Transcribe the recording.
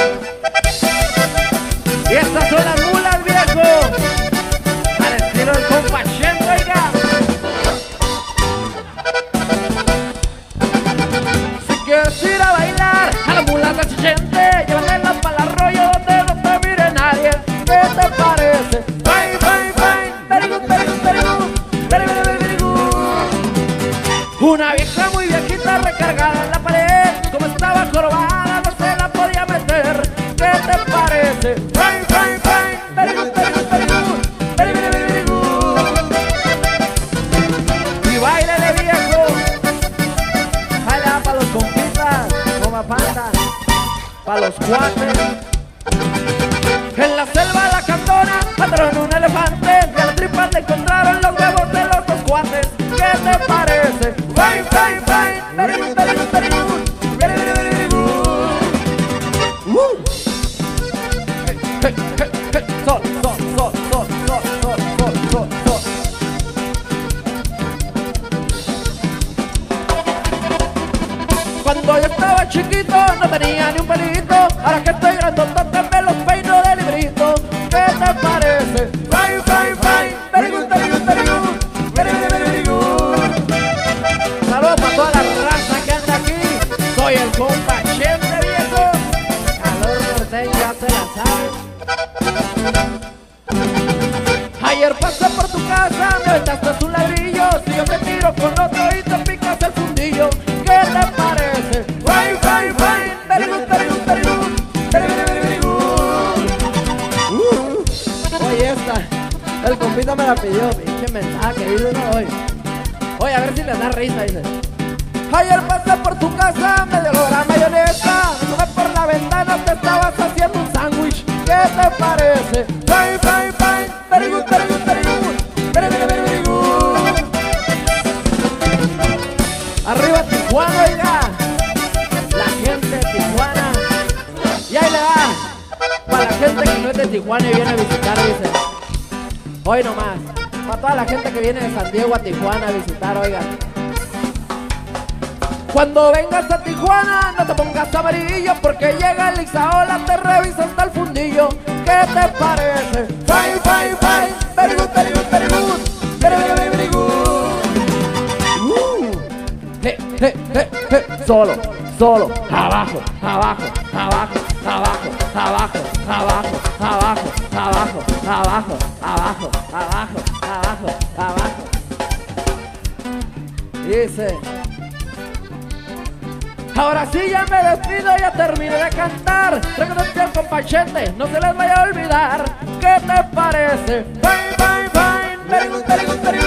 Y estas son las mulas, viejo, al estilo del compa Chente, oiga. Si quieres ir a bailar a las mulas de Chente, llévatelas para el arroyo donde no te mire nadie. ¿Qué te parece? Bye, bye, bye. Very good, very good, very good. Very, very, very, very good. Una vieja muy viejita recargada en la pared, como estaba jorobada no se la podía meter. ¿Qué te parece? Bye, bye, bye. Very good, very good, very good. Very, very, very, very good. Y bailele, viejo. Allá para los compitas, como panda, para los cuates. En la selva la cantona mataron un elefante y a la tripa le encontraron los huevos de los dos cuates. ¿Qué te parece? Bye, bye, bye. Very good, very good, very good. Very, very, very, very good. Hey, hey, hey, hey. Sol, sol, sol, sol, sol, sol, sol, sol, sol. Cuando yo estaba chiquito no tenía ni un pelito. Ahora que estoy grandotote me los peino de librito. ¿Qué te parece? Bye, bye, bye. Very good, very good, very good. Very, very, very, very good. Saludos para toda la raza que anda aquí. Soy el compa Chente, viejo. Calor norteño, ya se la sabe. Ayer pasé por tu casa, me aventaste un ladrillo. Si yo te tiro con otro y te picas el fundillo. ¿Qué te parece? Bye, bye, bye. Very good, very good, very good. Very, very, very, very good. Oye, esta, el compita me la pidió. Pinche mensaje, dice no hoy. Oye, a ver si le da risa, dice. Ayer pasé por tu casa, me dio la mayonesa. Sube por la ventana, te estabas haciendo un sándwich. ¿Qué te parece? Bye, bye, bye. Very good, very good, very good. Very, very, very, very good. Arriba Tijuana, oiga. La gente de Tijuana. Y ahí le va. Para la gente que no es de Tijuana y viene a visitar, dice. Hoy nomás. Para toda la gente que viene de San Diego a Tijuana a visitar, oiga. Cuando vengas a Tijuana no te pongas amarillo, porque llega el Ixaola, te revisa hasta el fundillo. ¿Qué te parece? Bye, bye, bye. Very good, very good, very good. Very, very, very, very good. Hey, hey, hey, hey. Solo, solo. Abajo, abajo, abajo, abajo, abajo, abajo, abajo, abajo, abajo, abajo, abajo, abajo, abajo. Dice. Ahora sí ya me despido, ya terminé de cantar. Recuerden al compa Chente, no se les vaya a olvidar. ¿Qué te parece? Bye, bye, bye. Very good, very good, very good.